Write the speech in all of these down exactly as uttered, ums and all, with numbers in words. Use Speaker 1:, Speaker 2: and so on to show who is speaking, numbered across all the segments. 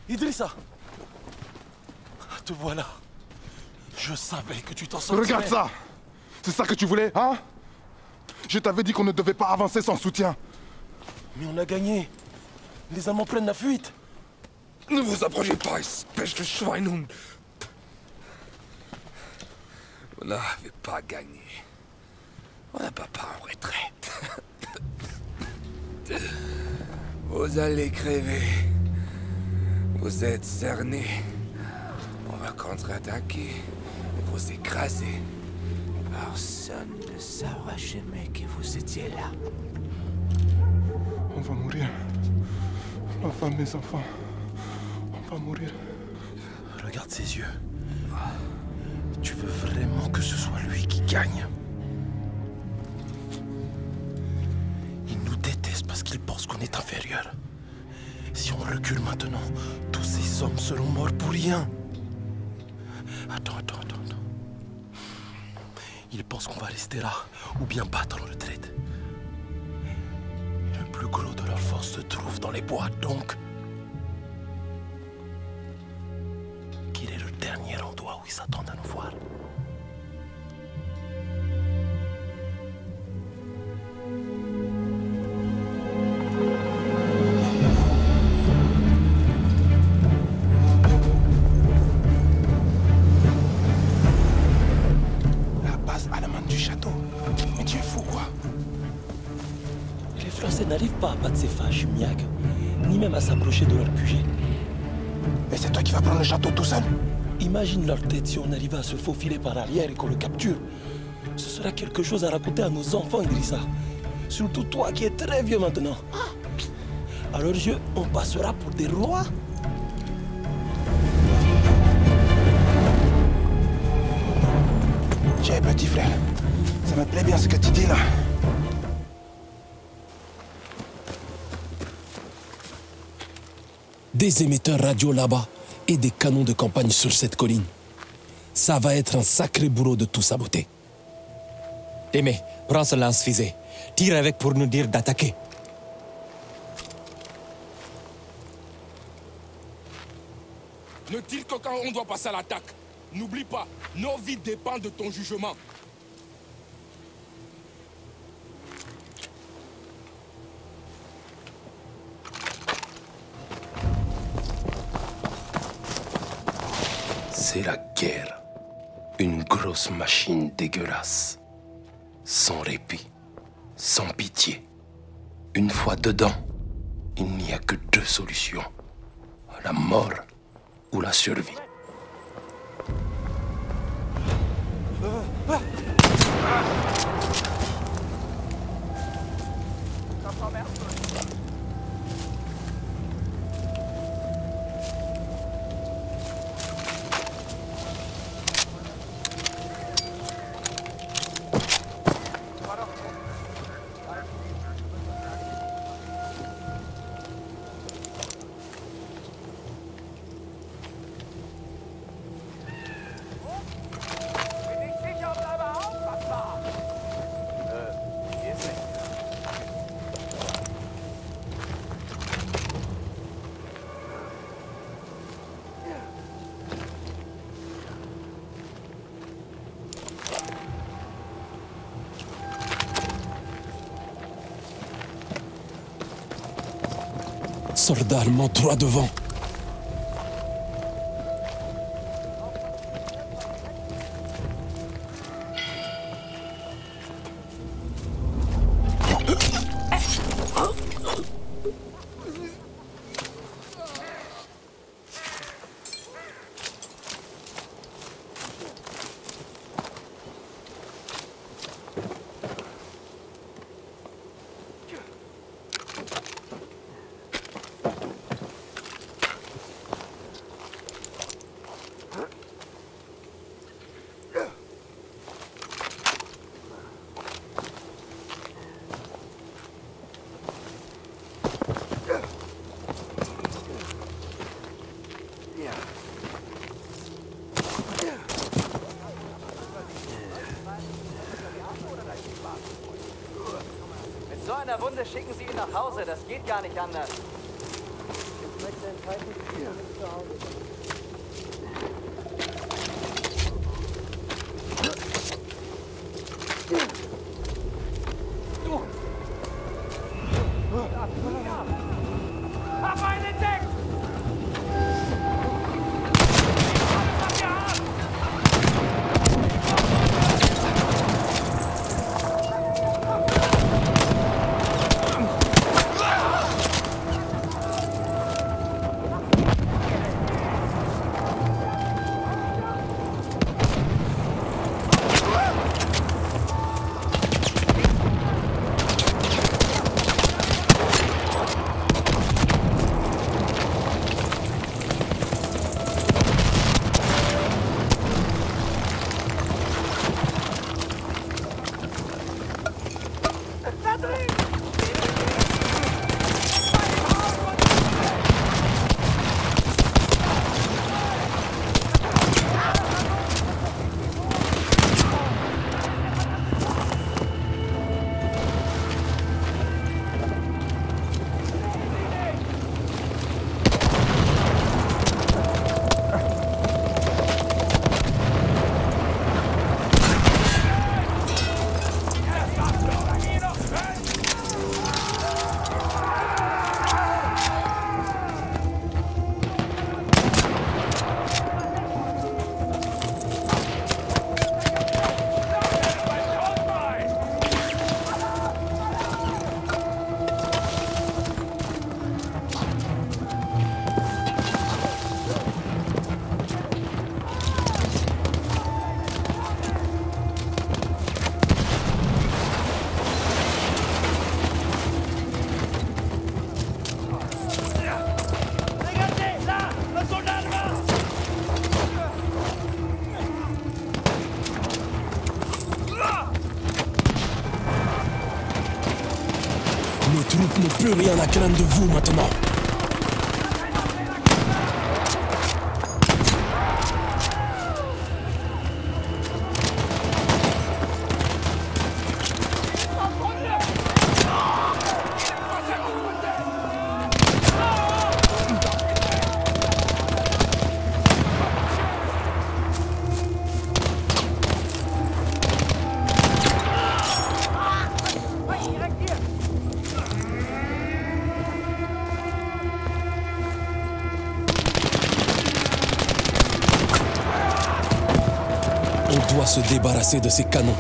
Speaker 1: Idrissa! Te voilà. Je savais que tu t'en sortirais.
Speaker 2: Regarde ça! C'est ça que tu voulais, hein? Je t'avais dit qu'on ne devait pas avancer sans soutien.
Speaker 1: Mais on a gagné. Les Allemands prennent la fuite.
Speaker 3: Ne vous approchez pas, espèce de Schweinhund. Vous n'avez pas gagné. On n'a pas pas en retraite. Vous allez crever. Vous êtes cernés. On va contre-attaquer et vous écraser. Personne ne saura jamais que vous étiez là.
Speaker 2: On va mourir. Ma femme, mes enfants. On va mourir.
Speaker 1: Regarde ses yeux. Tu veux vraiment que ce soit lui qui gagne? Il nous déteste parce qu'il pense qu'on est inférieur. Si on recule maintenant, tous ces hommes seront morts pour rien. Attends, attends, attends, attends. Il pense qu'on va rester là, ou bien battre en retraite. Le plus gros de leur force se trouve dans les bois, donc... Quel est le dernier endroit où ils s'attendent à nous voir?
Speaker 4: N'arrive pas à battre ces fâches, Miag, ni même à s'approcher de leur Q G.
Speaker 2: Et c'est toi qui vas prendre le château tout seul?
Speaker 4: Imagine leur tête si on arrivait à se faufiler par arrière et qu'on le capture. Ce sera quelque chose à raconter à nos enfants, Idrissa. Surtout toi qui es très vieux maintenant. À leurs yeux, on passera pour des rois.
Speaker 2: Tiens, petit frère, ça me plaît bien ce que tu dis là.
Speaker 4: Des émetteurs radio là-bas et des canons de campagne sur cette colline. Ça va être un sacré boulot de tout saboter.
Speaker 5: Témé, prends ce lance-fusée. Tire avec pour nous dire d'attaquer.
Speaker 6: Ne tire que quand on doit passer à l'attaque. N'oublie pas, nos vies dépendent de ton jugement.
Speaker 1: C'est la guerre. Une grosse machine dégueulasse. Sans répit, sans pitié. Une fois dedans, il n'y a que deux solutions. La mort ou la survie.
Speaker 4: Soldats allemands droit devant.
Speaker 7: Mit so einer Wunde schicken Sie ihn nach Hause, das geht gar nicht anders. Ich möchte
Speaker 4: Nos troupes n'ont plus rien à craindre de vous maintenant. On doit se débarrasser de ces canons.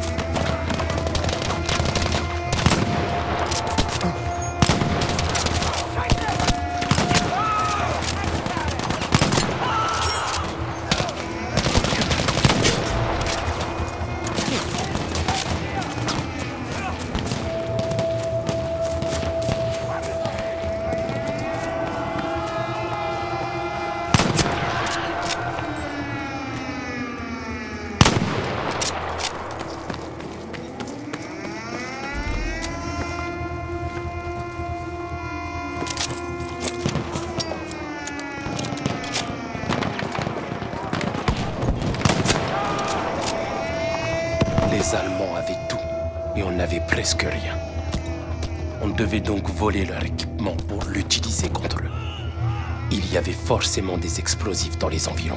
Speaker 1: Les Allemands avaient tout, et on n'avait presque rien. On devait donc voler leur équipement pour l'utiliser contre eux. Il y avait forcément des explosifs dans les environs.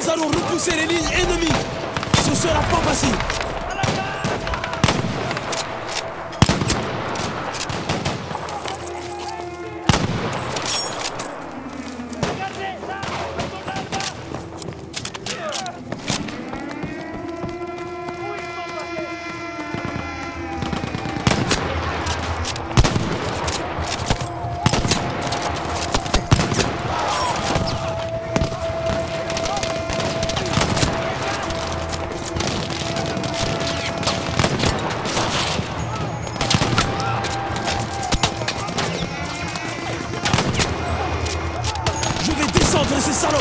Speaker 4: Nous allons repousser les lignes ennemies. Ce sera pas facile. Ces salauds!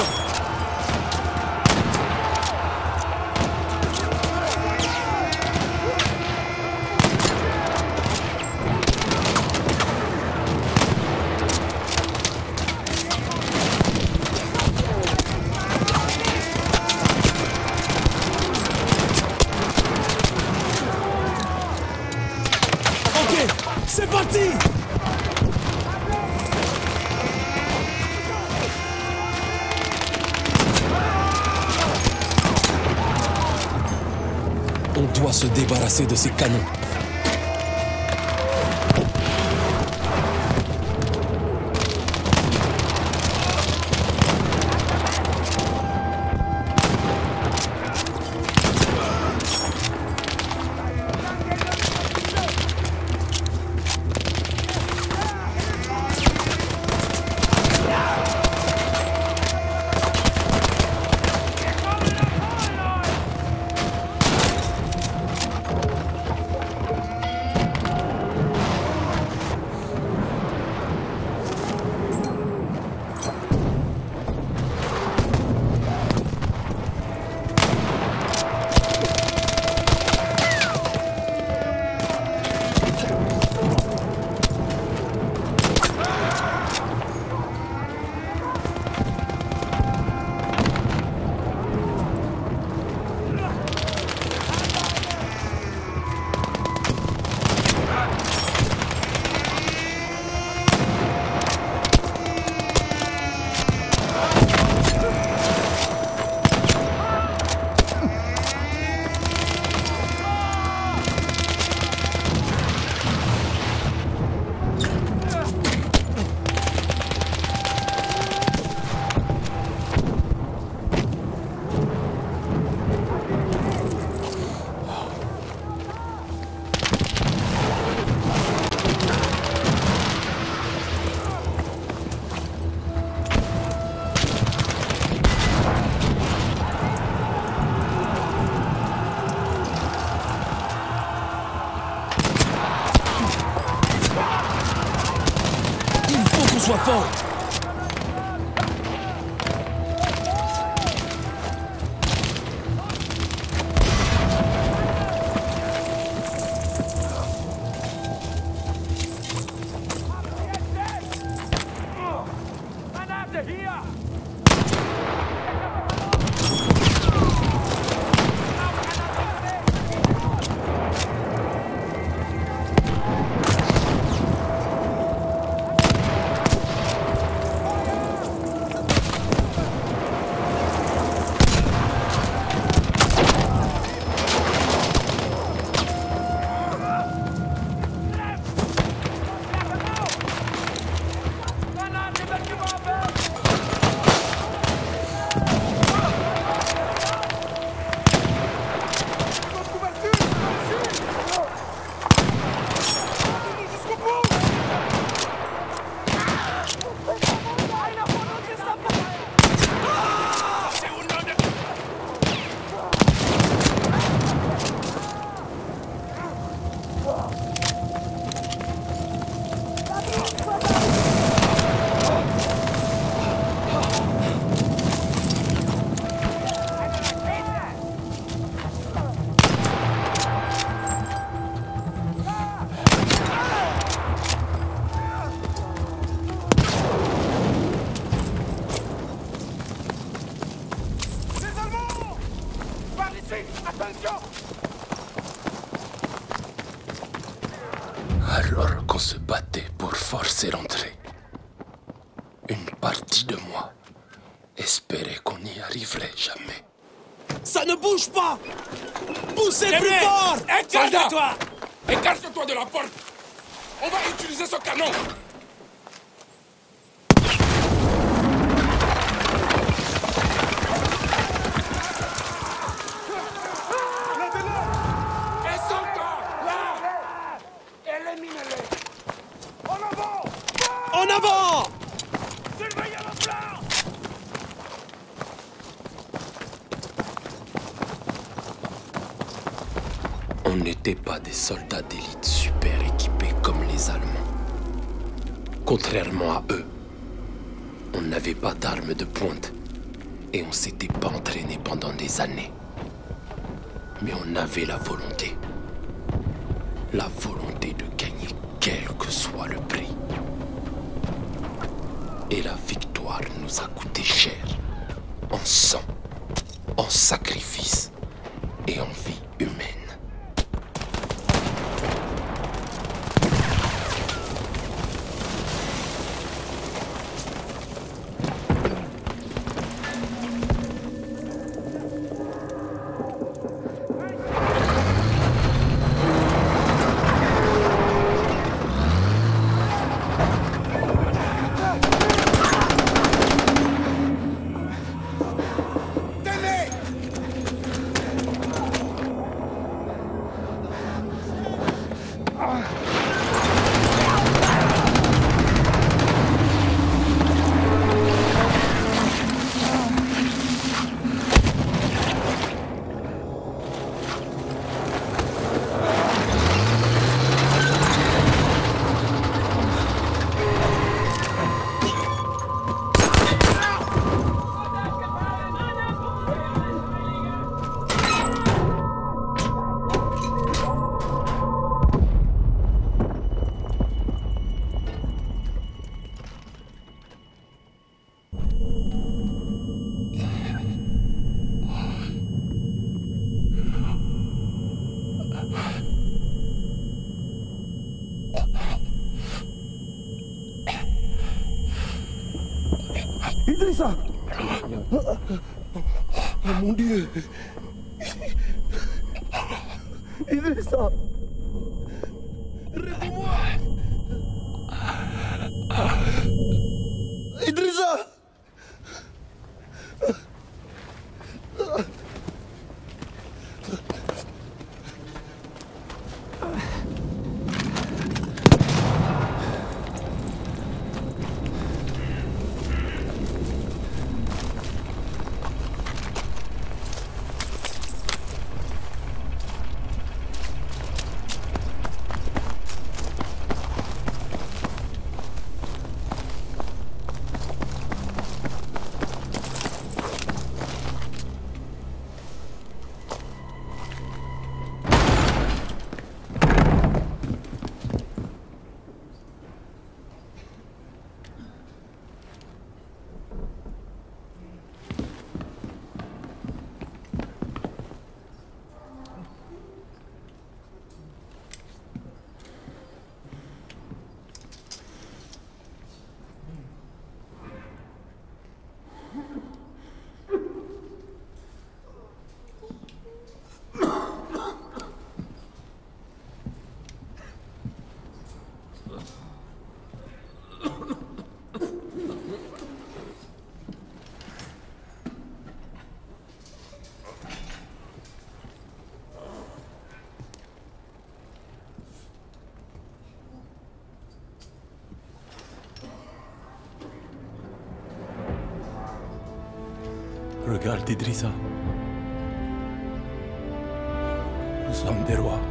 Speaker 4: Ok, c'est parti! On doit se débarrasser de ces canons. Sois fort.
Speaker 1: Alors qu'on se battait pour forcer l'entrée, une partie de moi espérer qu'on n'y arriverait jamais.
Speaker 4: Ça ne bouge pas! Poussez
Speaker 6: Témé,
Speaker 4: plus fort!
Speaker 6: écarte-toi! Écarte-toi de la porte! On va utiliser ce canon! Et son corps! Là! Éliminez-les! En avant!
Speaker 4: En avant!
Speaker 6: Surveillez le plan!
Speaker 1: On n'était pas des soldats d'élite super équipés comme les Allemands. Contrairement à eux, on n'avait pas d'armes de pointe et on s'était pas entraîné pendant des années. Mais on avait la volonté. La volonté de gagner quel que soit le prix. Et la victoire nous a coûté cher. En sang, en sacrifice et en vie humaine.
Speaker 4: Idrissa! Oh mon Dieu! Idrissa! Réponds-moi! Idrissa! Regarde, Idrissa. Nous sommes des rois.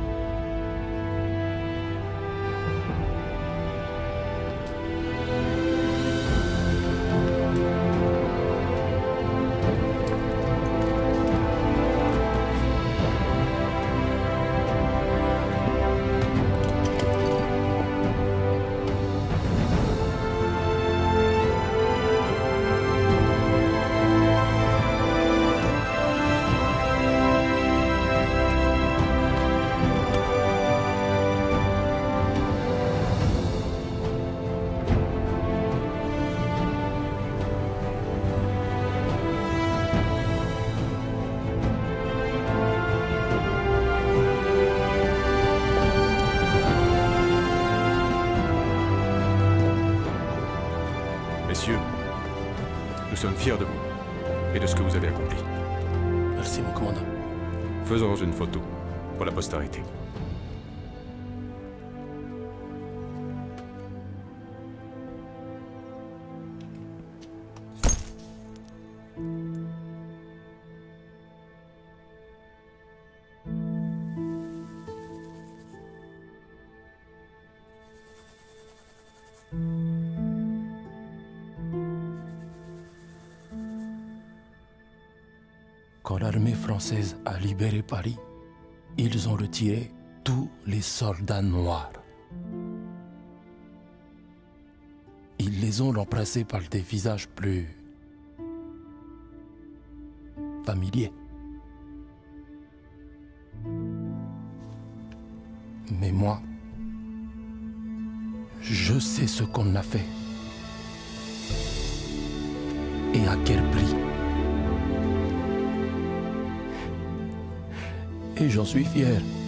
Speaker 7: fier de vous et de ce que vous avez accompli.
Speaker 4: Merci, mon commandant.
Speaker 7: Faisons une photo pour la postérité.
Speaker 4: Quand l'armée française a libéré Paris, ils ont retiré tous les soldats noirs. Ils les ont remplacés par des visages plus familiers. Mais moi, je sais ce qu'on a fait. Et à quel prix. Et j'en suis fier.